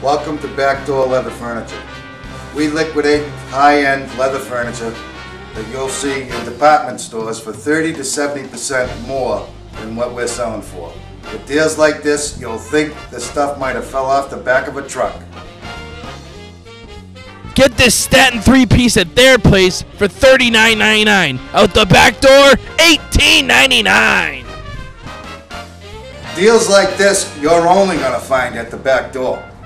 Welcome to Backdoor Leather Furniture. We liquidate high-end leather furniture that you'll see in department stores for 30 to 70% more than what we're selling for. With deals like this, you'll think the stuff might have fell off the back of a truck. Get this Staten 3-piece at their place for $39.99. Out the back door, $18.99. Deals like this, you're only going to find at the back door.